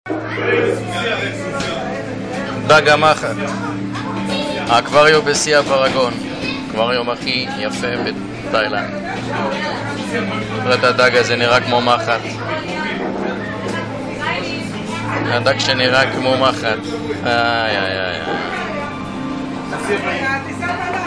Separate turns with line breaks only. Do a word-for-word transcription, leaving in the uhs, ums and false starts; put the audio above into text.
דג המחט, האקווריום בשיא הפרגון, האקווריום הכי יפה בתאילנד. תראה את הדג הזה, נראה כמו מחט. הדג שנראה כמו מחט. איי איי איי איי